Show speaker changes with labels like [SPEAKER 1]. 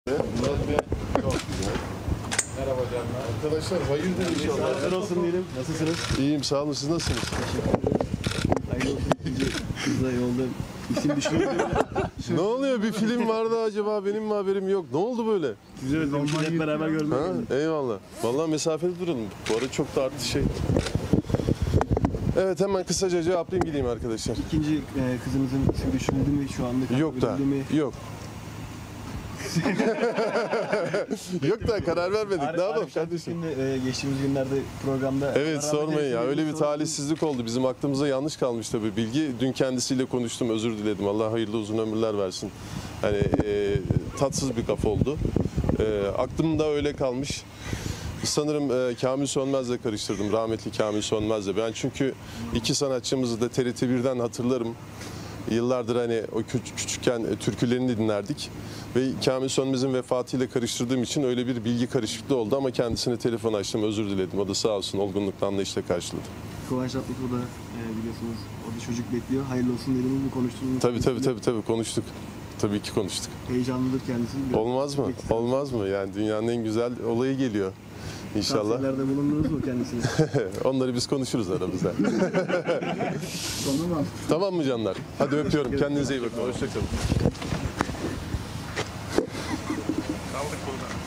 [SPEAKER 1] Murat Bey, çok güzel. Merhaba canlar. Arkadaşlar hayırdır inşallah.
[SPEAKER 2] Hayırlı olsun diyelim. Nasılsınız?
[SPEAKER 1] İyiyim, sağ olun. Siz nasılsınız?
[SPEAKER 2] Hayırlı olsun. Kızla yolda isim düşünüyorum.
[SPEAKER 1] Ne oluyor? Bir film vardı acaba, benim mi haberim yok? Ne oldu böyle?
[SPEAKER 2] Sizi özlemişiz. Hep beraber görmek.
[SPEAKER 1] Ha, eyvallah. Vallahi mesafeli duralım. Bu arada çok da arttı şey. Evet, hemen kısaca cevaplayayım gideyim arkadaşlar.
[SPEAKER 2] İkinci kızınızın ismi düşünüldü mü şu anda?
[SPEAKER 1] Yok da, yok. Yok da karar vermedik. Ne yapalım kardeşim?
[SPEAKER 2] Geçtiğimiz günlerde programda...
[SPEAKER 1] Evet, sormayın ya. Öyle bir talihsizlik oldu. Bizim aklımıza yanlış kalmış tabii bilgi. Dün kendisiyle konuştum, özür diledim. Allah hayırlı uzun ömürler versin. Hani tatsız bir kafa oldu. Aklımda öyle kalmış. Sanırım Kamil Sönmez'le karıştırdım. Rahmetli Kamil Sönmez'le. Ben çünkü iki sanatçımızı da TRT 1'den hatırlarım. Yıllardır hani o küçükken türkülerini dinlerdik. Ve Kamil Sönmez'in vefatıyla karıştırdığım için öyle bir bilgi karışıklığı oldu ama kendisine telefon açtım, özür diledim. O da sağ olsun olgunlukla anlayışla karşıladı.
[SPEAKER 2] Kıvanç Tatlıtuğ da biliyorsunuz o da çocuk bekliyor. Hayırlı olsun dedim mi konuştunuz?
[SPEAKER 1] Tabii konuştuk. Tabii ki konuştuk.
[SPEAKER 2] Heyecanlıdır kendisi.
[SPEAKER 1] Olmaz mı? Olmaz mı? Yani dünyanın en güzel olayı geliyor. İnşallah.
[SPEAKER 2] Tavsiyelerde bulundunuz mu kendisine?
[SPEAKER 1] Onları biz konuşuruz aramızda.
[SPEAKER 2] Tamam.
[SPEAKER 1] Tamam mı canlar? Hadi öpüyorum. Kendinize iyi bakın. Hoşçakalın. Kaldık burada.